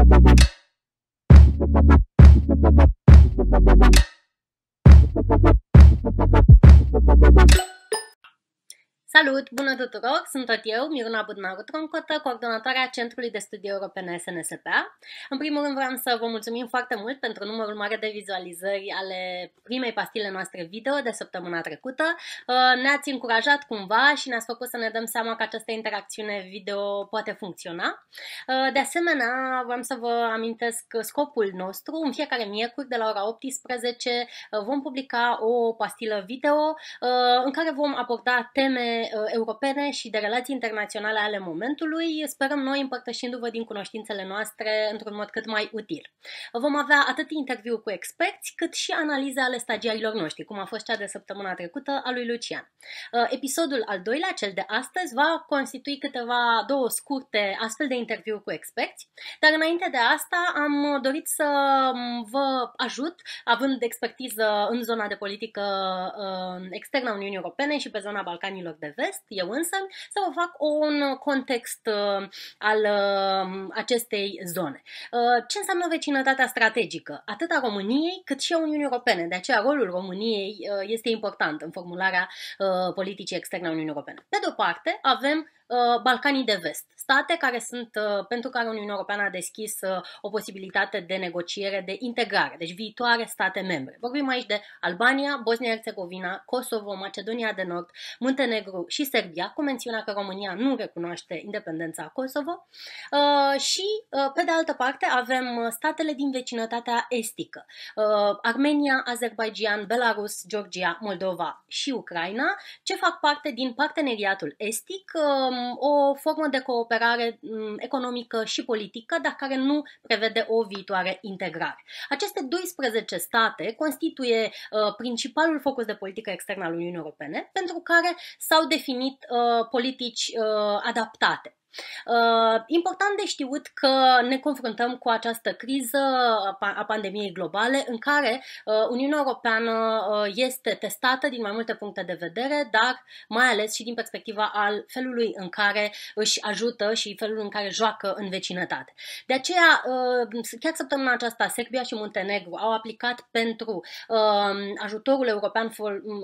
Salut! Bună tuturor! Sunt tot eu, Miruna Budnaru-Troncotă, coordonatoarea Centrului de Studii Europene SNSPA. În primul rând vreau să vă mulțumim foarte mult pentru numărul mare de vizualizări ale primei pastile noastre video de săptămâna trecută. Ne-ați încurajat cumva și ne-ați făcut să ne dăm seama că această interacțiune video poate funcționa. De asemenea, vreau să vă amintesc scopul nostru. În fiecare miercuri, de la ora 18, vom publica o pastilă video în care vom aborda teme europene și de relații internaționale ale momentului, sperăm noi împărtășindu-vă din cunoștințele noastre într-un mod cât mai util. Vom avea atât interviu cu experți, cât și analize ale stagiarilor noștri, cum a fost cea de săptămâna trecută a lui Lucian. Episodul al doilea, cel de astăzi, va constitui două scurte astfel de interviuri cu experți, dar înainte de asta am dorit să vă ajut, având expertiză în zona de politică externă a Uniunii Europene și pe zona Balcanilor de Vest, eu însă, să vă fac un context al acestei zone. Ce înseamnă vecinătatea strategică, atât a României cât și a Uniunii Europene? De aceea rolul României este important în formularea politicii externe a Uniunii Europene. Pe de-o parte, avem Balcanii de Vest, state care sunt, pentru care Uniunea Europeană a deschis o posibilitate de negociere de integrare, deci viitoare state membre. Vorbim aici de Albania, Bosnia-Herzegovina, Kosovo, Macedonia de Nord, Muntenegru și Serbia, cu mențiunea că România nu recunoaște independența Kosovo. Și, pe de altă parte, avem statele din vecinătatea estică, Armenia, Azerbaijan, Belarus, Georgia, Moldova și Ucraina, ce fac parte din parteneriatul estic, o formă de cooperare economică și politică, dar care nu prevede o viitoare integrare. Aceste 12 state constituie principalul focus de politică externă al Uniunii Europene, pentru care s-au definit politici adaptate. Important de știut că ne confruntăm cu această criză a pandemiei globale în care Uniunea Europeană este testată din mai multe puncte de vedere, dar mai ales și din perspectiva al felului în care își ajută și felul în care joacă în vecinătate. De aceea, chiar săptămâna aceasta, Serbia și Muntenegru au aplicat pentru ajutorul european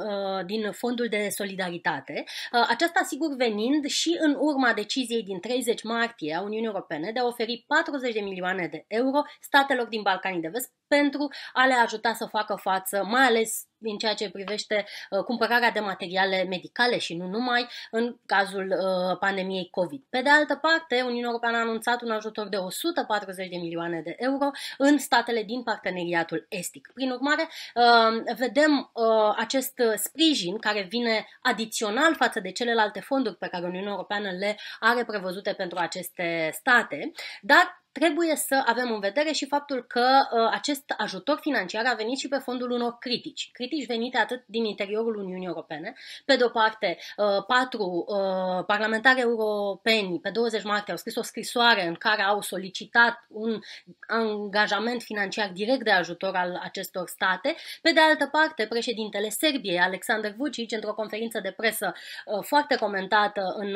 din Fondul de Solidaritate, aceasta sigur venind și în urma deciziei din 30 martie a Uniunii Europene de a oferi 40 de milioane de euro statelor din Balcanii de Vest pentru a le ajuta să facă față, mai ales în ceea ce privește cumpărarea de materiale medicale și nu numai, în cazul pandemiei COVID. Pe de altă parte, Uniunea Europeană a anunțat un ajutor de 140 de milioane de euro în statele din parteneriatul estic. Prin urmare, vedem acest sprijin care vine adițional față de celelalte fonduri pe care Uniunea Europeană le are prevăzute pentru aceste state, dar trebuie să avem în vedere și faptul că acest ajutor financiar a venit și pe fondul unor critici venite atât din interiorul Uniunii Europene. Pe de o parte, 4 parlamentari europeni pe 20 martie au scris o scrisoare în care au solicitat un angajament financiar direct de ajutor al acestor state. Pe de altă parte, președintele Serbiei, Aleksandar Vučić, într-o conferință de presă foarte comentată în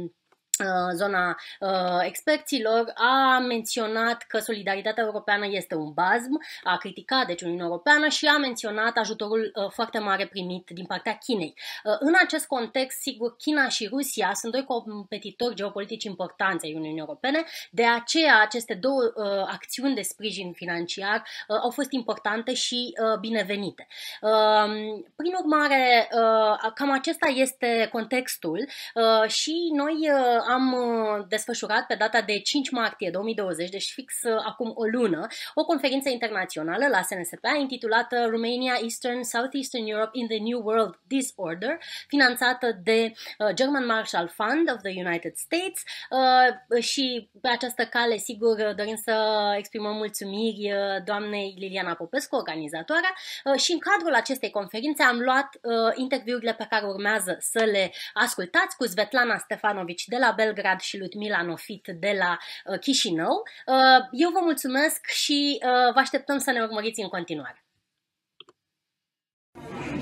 zona experților, a menționat că solidaritatea europeană este un bazm, a criticat deci Uniunea Europeană și a menționat ajutorul foarte mare primit din partea Chinei. În acest context, sigur, China și Rusia sunt doi competitori geopolitici importanți ai Uniunii Europene, de aceea aceste două acțiuni de sprijin financiar au fost importante și binevenite. Prin urmare, cam acesta este contextul și noi am desfășurat pe data de 5 martie 2020, deci fix acum o lună, o conferință internațională la SNSPA intitulată Romania, Eastern, Southeastern Europe in the New World Disorder, finanțată de German Marshall Fund of the United States și pe această cale, sigur, dorim să exprimăm mulțumiri doamnei Liliana Popescu, organizatoarea, și în cadrul acestei conferințe am luat interviurile pe care urmează să le ascultați cu Svetlana Stefanovici de la Belgrad și Ludmila Nofit de la Chișinău. Eu vă mulțumesc și vă așteptăm să ne urmăriți în continuare.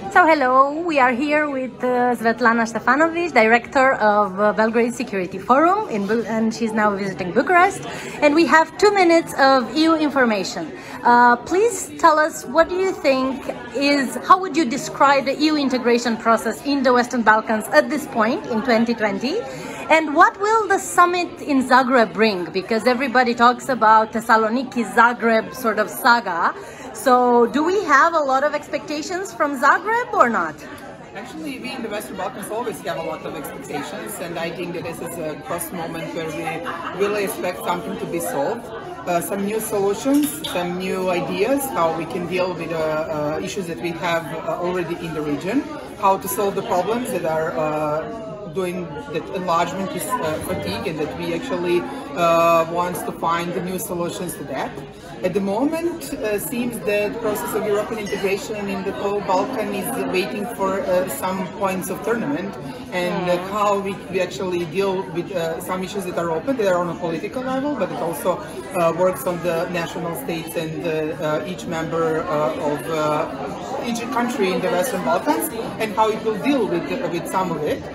So hello, we are here with Svetlana Stefanovic, director of Belgrade Security Forum, and she's now visiting Bucharest. And we have 2 minutes of EU information. Please tell us, what do you think how would you describe the EU integration process in the Western Balkans at this point in 2020? And what will the summit in Zagreb bring? Because everybody talks about Thessaloniki-Zagreb sort of saga. So do we have a lot of expectations from Zagreb or not? Actually, we in the Western Balkans always have a lot of expectations, and I think that this is a cross moment where we really expect something to be solved. Some new solutions, some new ideas, how we can deal with issues that we have already in the region, how to solve the problems that are doing that enlargement is fatigue, and that we actually wants to find new solutions to that. At the moment, seems that the process of European integration in the whole Balkan is waiting for some points of tournament, and how we actually deal with some issues that are open, that are on a political level, but it also works on the national states and each member of each country in the Western Balkans, and how it will deal with some of it.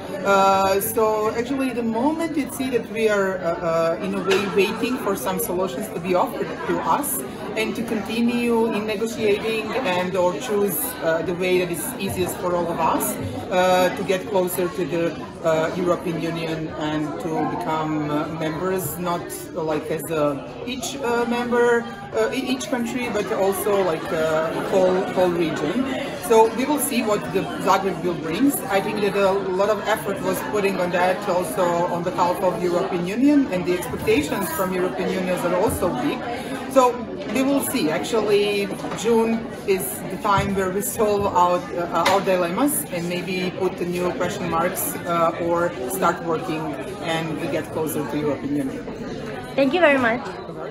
So actually, the moment you see that we are in a way waiting for some solutions to be offered to us, and to continue in negotiating and or choose the way that is easiest for all of us to get closer to the European Union and to become members, not like as each member, each country, but also like whole region. So we will see what the Zagreb will bring. I think that a lot of effort was putting on that also on behalf of European Union, and the expectations from European Union are also big. So we will see. Actually, June is the time where we solve out our dilemmas and maybe put the new question marks or start working and get closer to European Union. Thank you very much.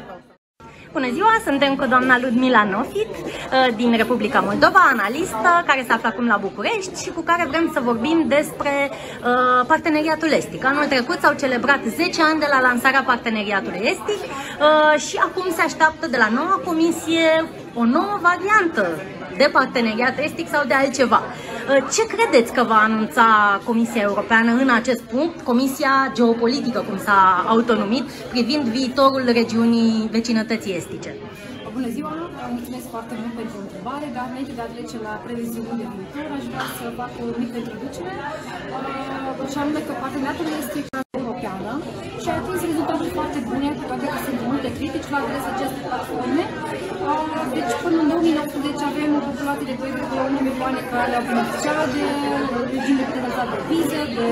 Bună ziua, suntem cu doamna Ludmila Nofit din Republica Moldova, analistă, care se află acum la București și cu care vrem să vorbim despre parteneriatul estic. Anul trecut s-au celebrat 10 ani de la lansarea parteneriatului estic și acum se așteaptă de la noua comisie o nouă variantă de parteneriat estic sau de altceva. Ce credeți că va anunța Comisia Europeană în acest punct, Comisia Geopolitică, cum s-a autonumit, privind viitorul regiunii vecinătății estice? Bună ziua! Mulțumesc foarte mult pentru întrebare, dar înainte de a trece la previziuni de viitor, aș vrea să fac o mică introducere, și anume că parteneriatul estic europeană și a atins rezultate foarte bune, cu toate că sunt multe critici la adresa acestei platforme. Deci până în 2019 avem o populație de 2,1 milioane care au beneficiat de regim de liberalizare de vize, de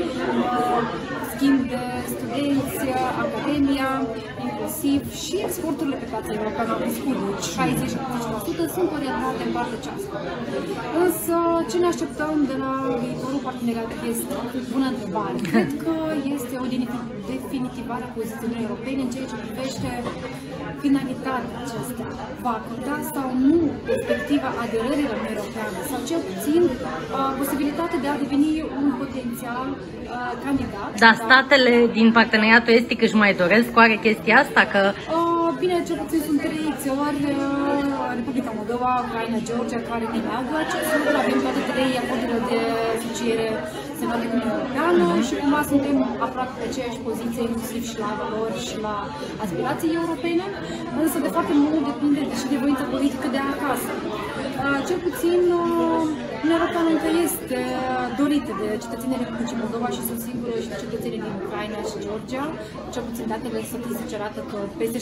schimb de studenți, academia, inclusiv și exporturile pe piața europeană au crescut, deci 60-70% sunt orientate în partea aceasta. Însă, ce ne așteptăm de la viitorul parteneriat este bună întrebare. Cred că este o definitivare a poziției europene în ceea ce privește finalitatea acestea. Va acorda sau nu perspectiva aderării la Uniunea Europeană, sau cel puțin posibilitatea de a deveni un potențial candidat. Dar statele din parteneriatul estic își mai doresc oare chestia asta? Că bine, cel puțin sunt 3 țări, Republica Moldova, Ucraina, Georgia, care ne neagă acest lucru. Avem toate 3 acordurile de asociere semnate cu Uniunea Europeană și cumva suntem aproape pe aceeași poziție, inclusiv și la valori și la aspirații europene, însă de foarte mult depinde și de voința politică de acasă. Cel puțin Uniunea Europeană încă este dorită de cetățenii Republicii Moldova și sunt sigură și de cetățenii din Ucraina și Georgia. Cel puțin datele statistice arată că peste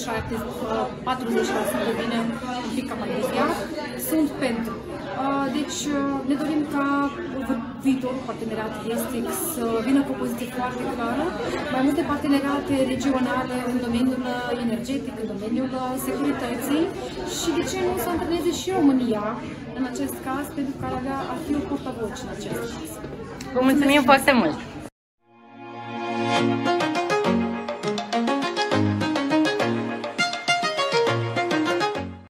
40% bine, un pic cam mai deviat, sunt pentru. Deci ne dorim ca viitorul parteneriat estic să vină cu o poziție foarte clară, mai multe parteneriate regionale în domeniul energetic, în domeniul securității și de ce nu să antreneze și România în acest caz, pentru că ar fi o portavoce în acest caz. vă mulțumim foarte mult!